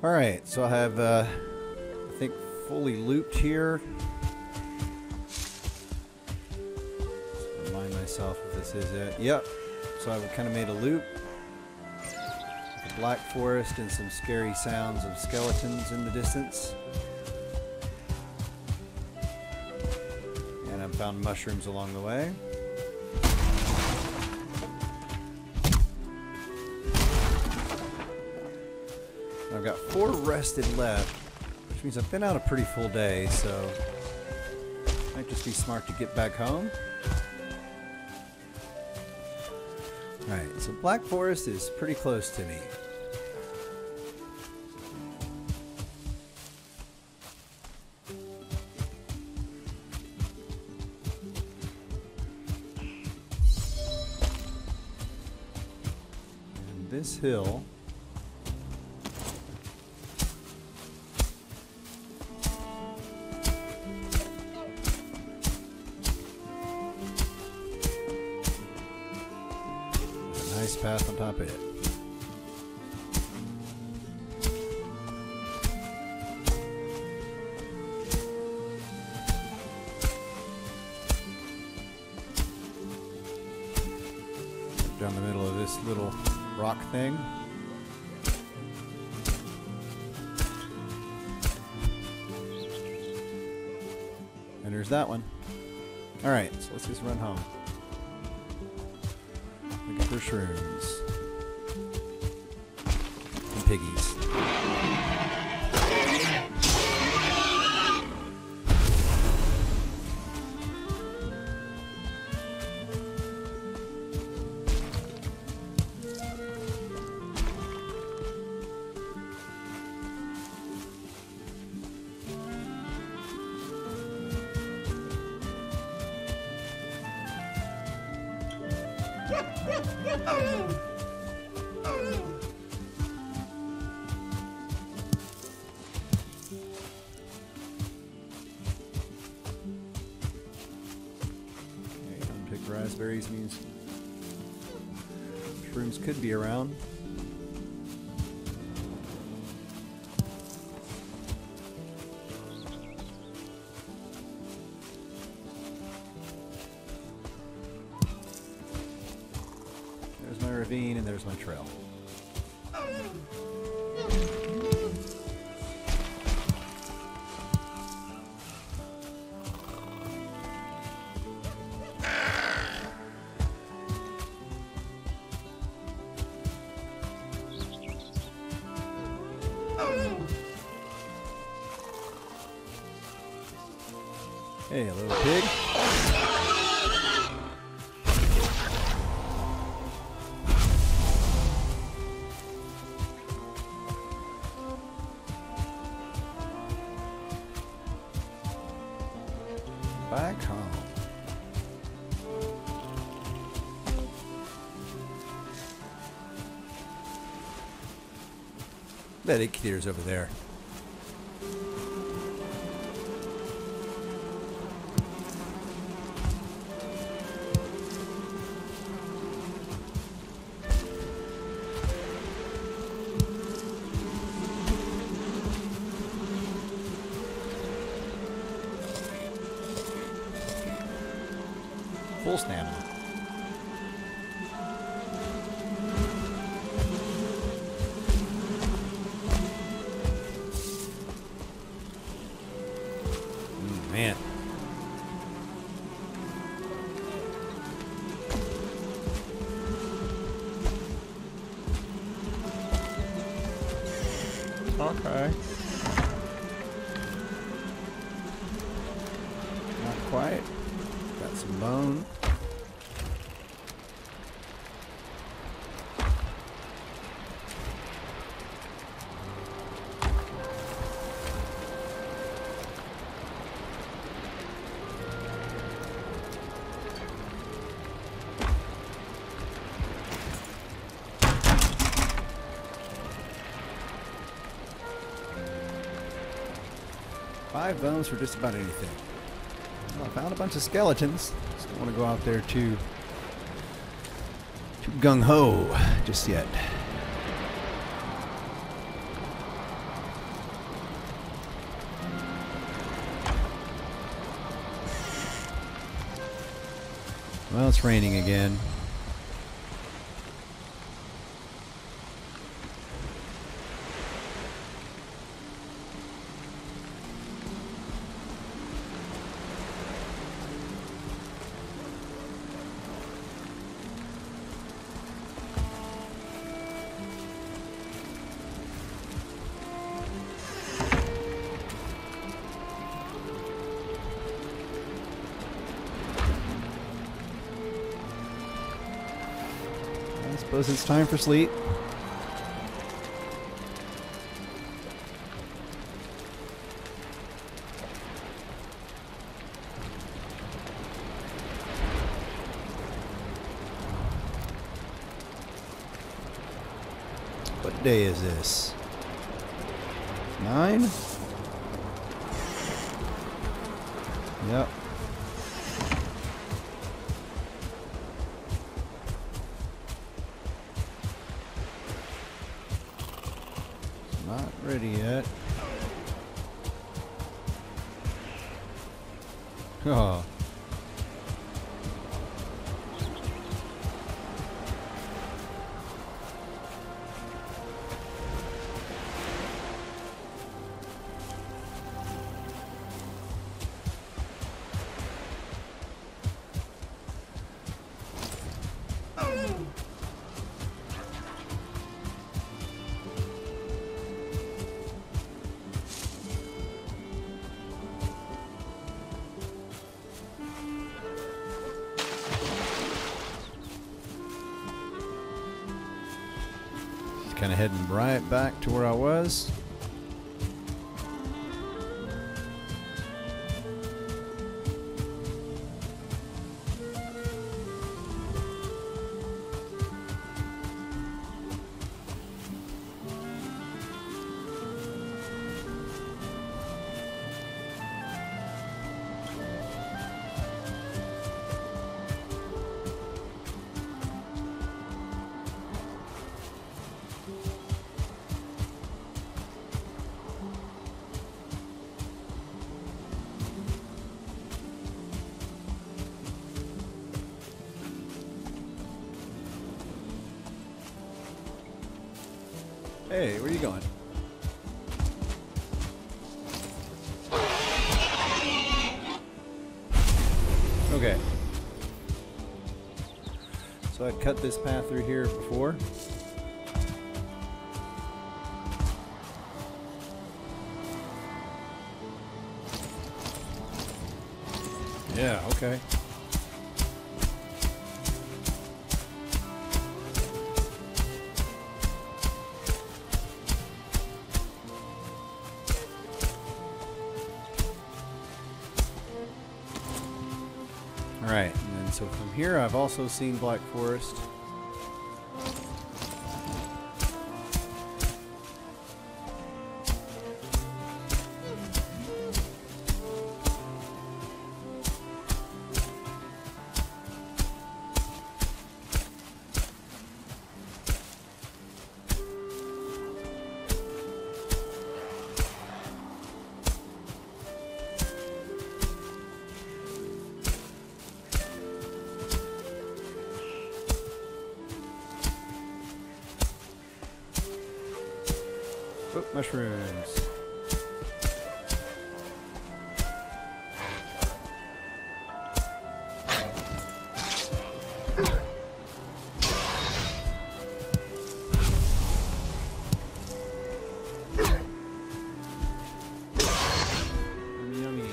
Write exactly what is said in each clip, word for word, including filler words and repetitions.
Alright, so I have, uh, I think, fully looped here. Just remind myself if this is it. Yep. So I kind of made a loop. The black forest and some scary sounds of skeletons in the distance. And I found mushrooms along the way. I've got four rested left, which means I've been out a pretty full day, so it might just be smart to get back home. Alright, so Black Forest is pretty close to me. And this hill nice path on top of it. Down the middle of this little rock thing. And there's that one. Alright, so let's just run home. Looking for shrooms. And piggies. Unpicked raspberries means shrooms could be around. There's my ravine and there's my trail. Hey, a little pig. Back home. That egg theater's over there. Full stamina. Mm, man. Okay. Not quite. Got some bone. Five bones for just about anything. Well, I found a bunch of skeletons. Just don't want to go out there too, too gung-ho just yet. Well, it's raining again. I suppose it's time for sleep. What day is this? Nine? Yep. Not ready yet. Oh. Kind of heading right back to where I was. Hey, where are you going? Okay. So I'd cut this path through here before. Yeah, okay. Alright, and then so from here I've also seen Black Forest. Oh, mushrooms. Yummy.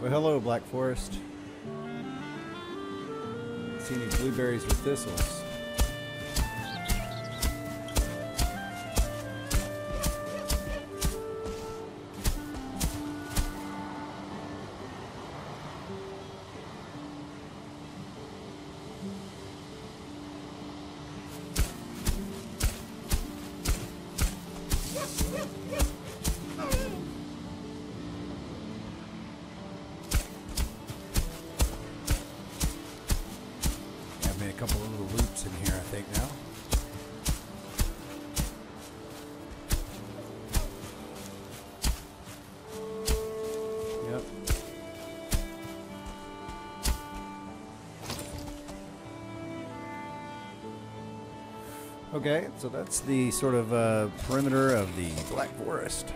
Well, hello, Black Forest. See any blueberries with thistles? A couple of little loops in here, I think, now. Yep. Okay, so that's the sort of uh, perimeter of the Black Forest.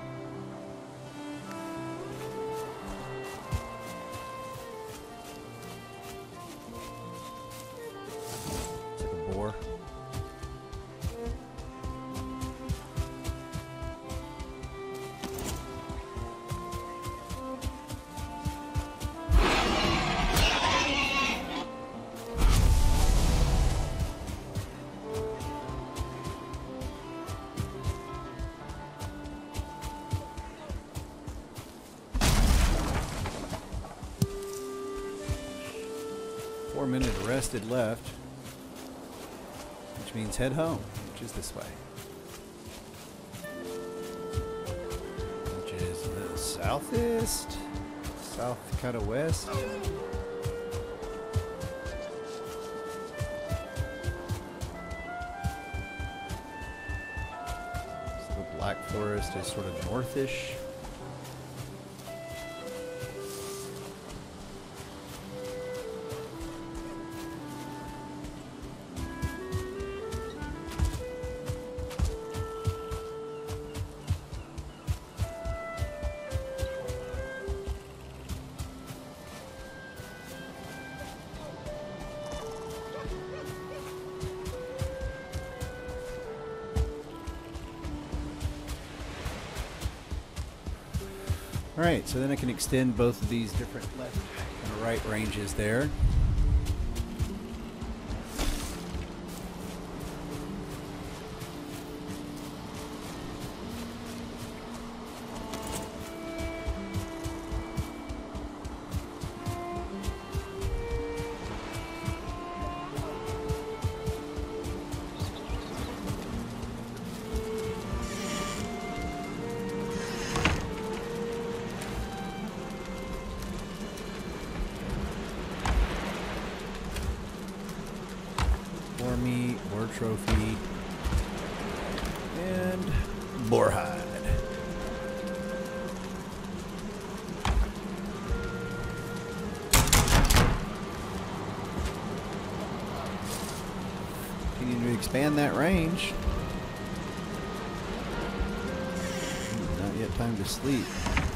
Four minute rested left, which means head home, which is this way. Which is the southeast, south kind of west. So the Black Forest is sort of northish. Alright, so then I can extend both of these different left and right ranges there. More meat, more trophy, and boar hide. Continue to expand that range. Not yet time to sleep.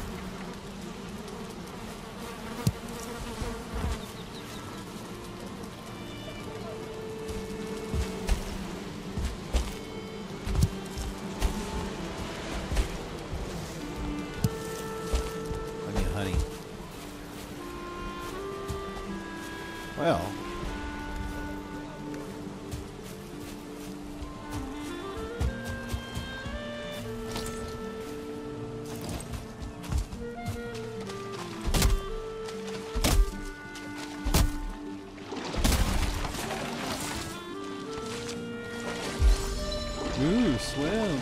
Well, ooh, swim.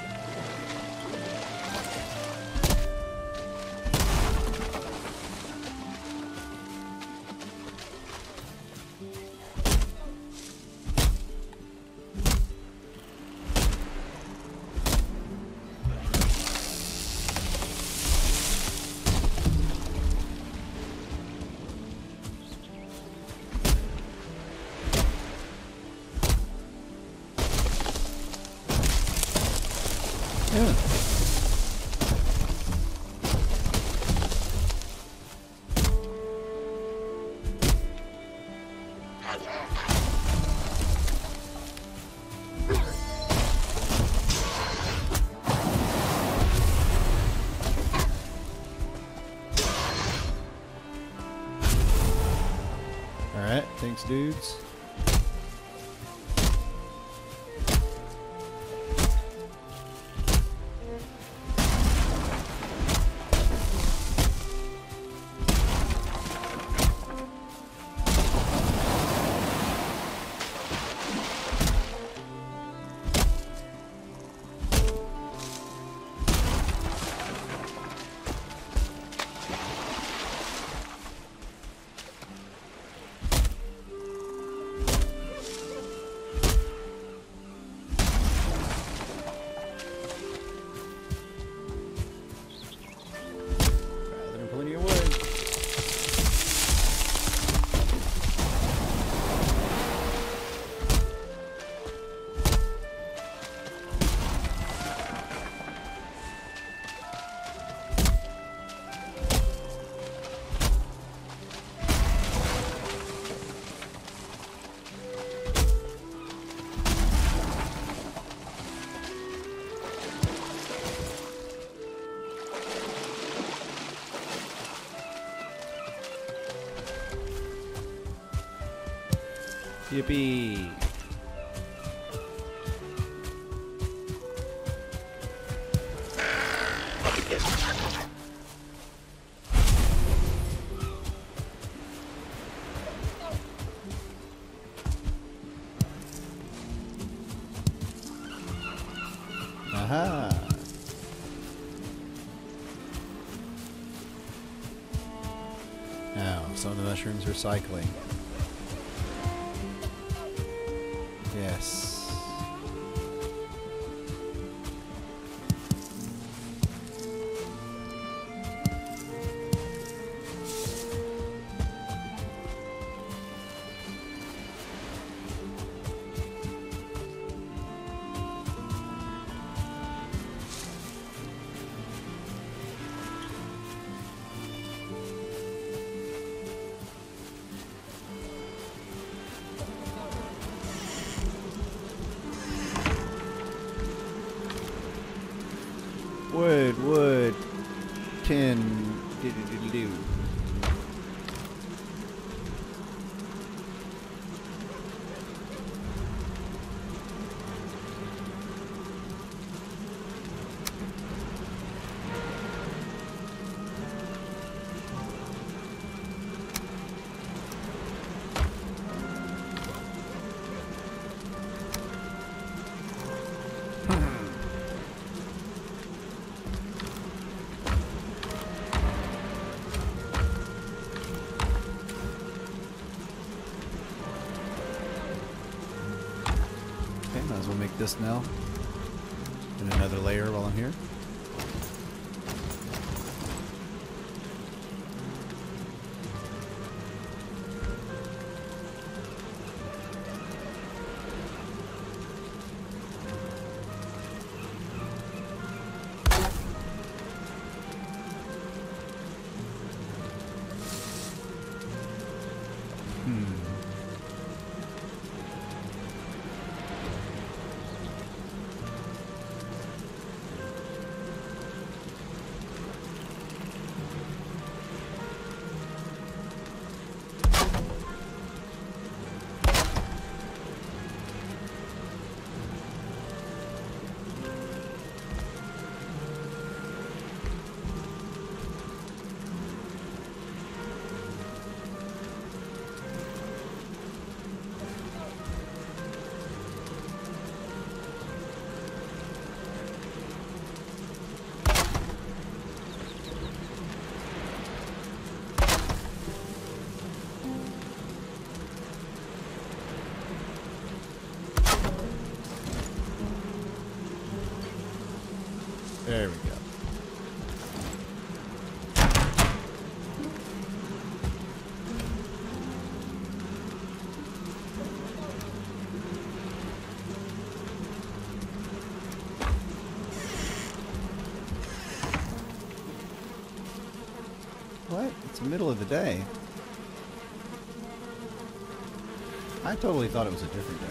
Yeah. dudes. Yippee! Aha! Now, some of the mushrooms are cycling. Yes. Wood, wood, tin, do do do do. Okay, might as well make this now. And another layer while I'm here. Hmm. There we go. What? It's the middle of the day. I totally thought it was a different day.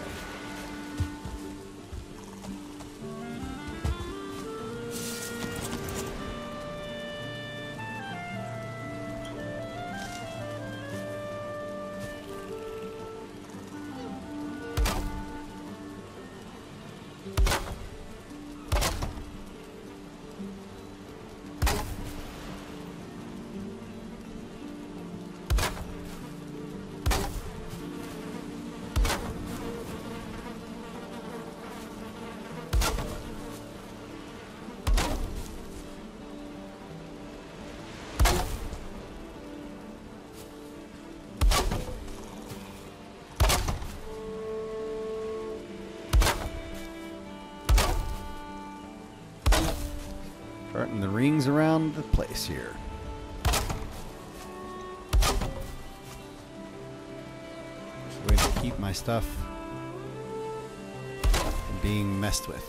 Starting the rings around the place here. Just a way to keep my stuff from being messed with.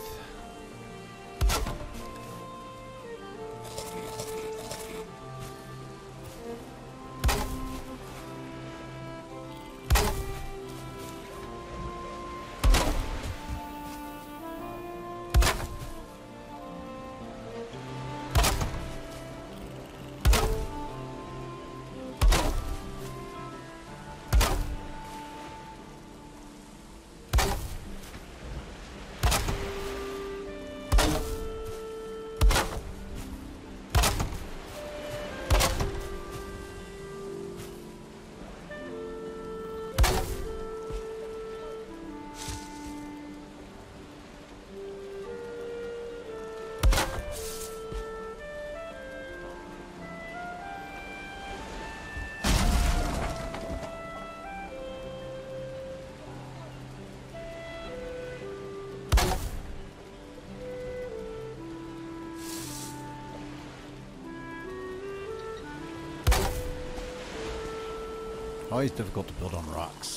Always difficult to build on rocks.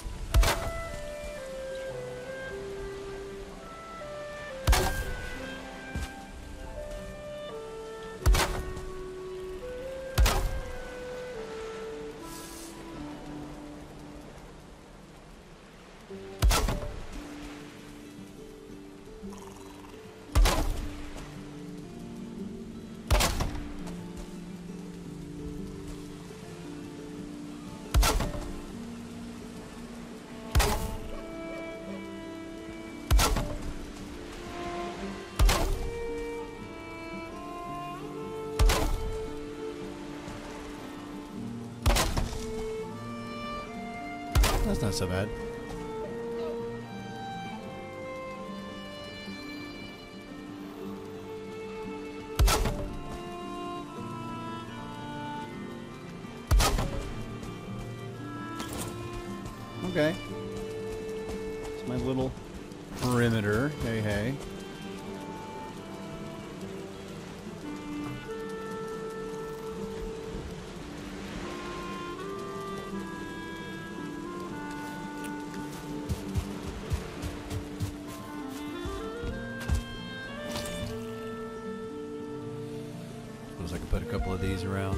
That's not so bad. Okay. It's my little perimeter. Hey, hey. Suppose I could put a couple of these around.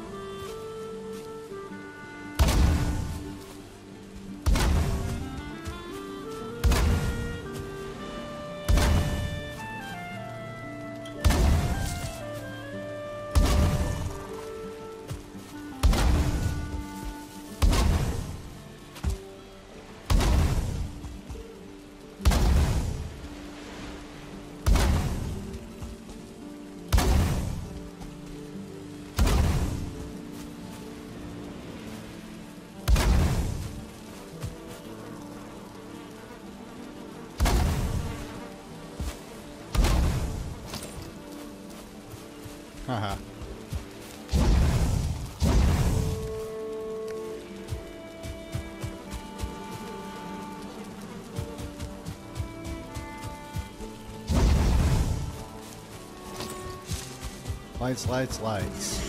Haha. Lights, lights, lights.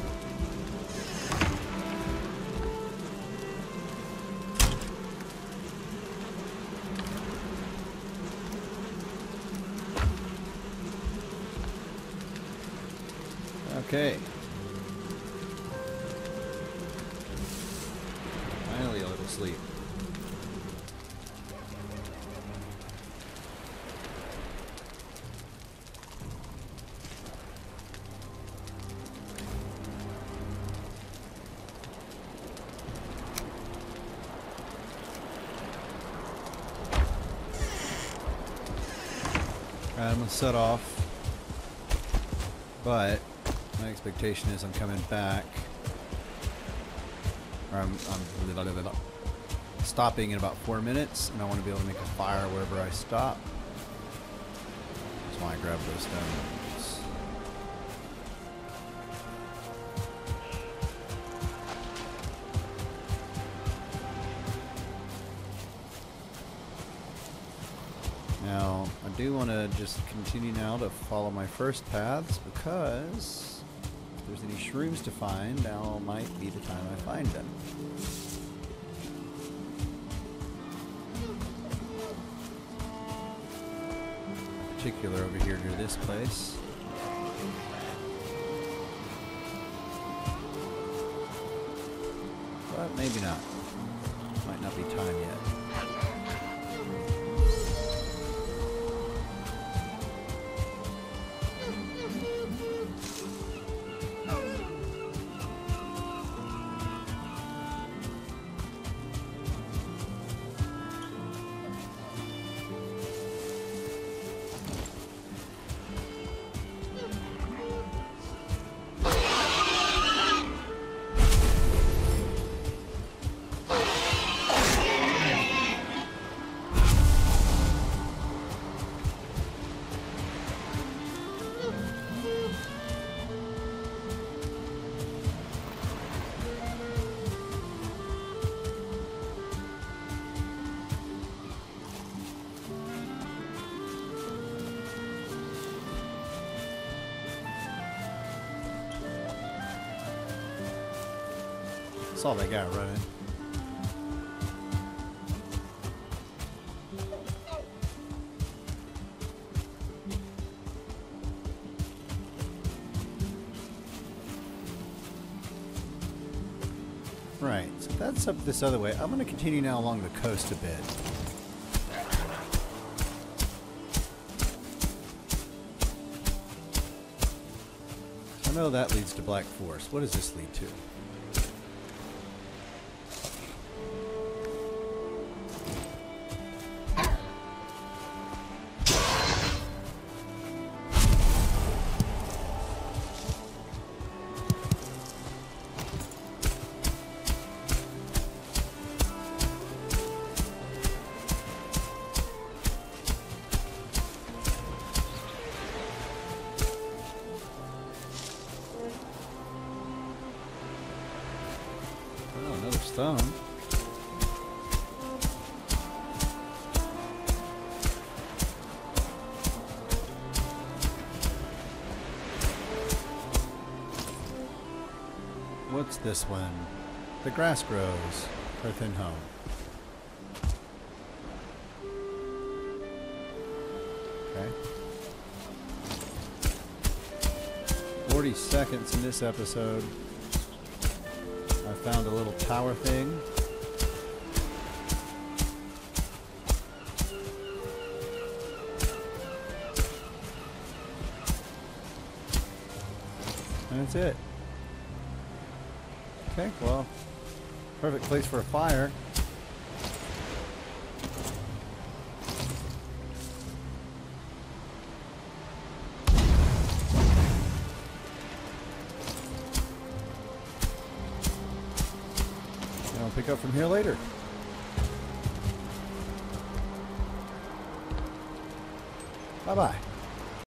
Okay. Finally a little sleep. Alright, I'm gonna set off. But my expectation is I'm coming back. Or I'm, I'm blah, blah, blah, blah, stopping in about four minutes, and I want to be able to make a fire wherever I stop. That's why I grab those stones. Now, I do want to just continue now to follow my first paths, because if there's any shrooms to find, now might be the time I find them. In particular over here near this place. But maybe not. Might not be time yet. Saw that guy running. Right, so that's up this other way. I'm going to continue now along the coast a bit. I know that leads to Black Forest. What does this lead to? Stone. What's this one? The grass grows. Earth and home. Okay. forty seconds in this episode. I found a little tower thing. And that's it. Okay, well, perfect place for a fire. I'll pick up from here later. Bye-bye.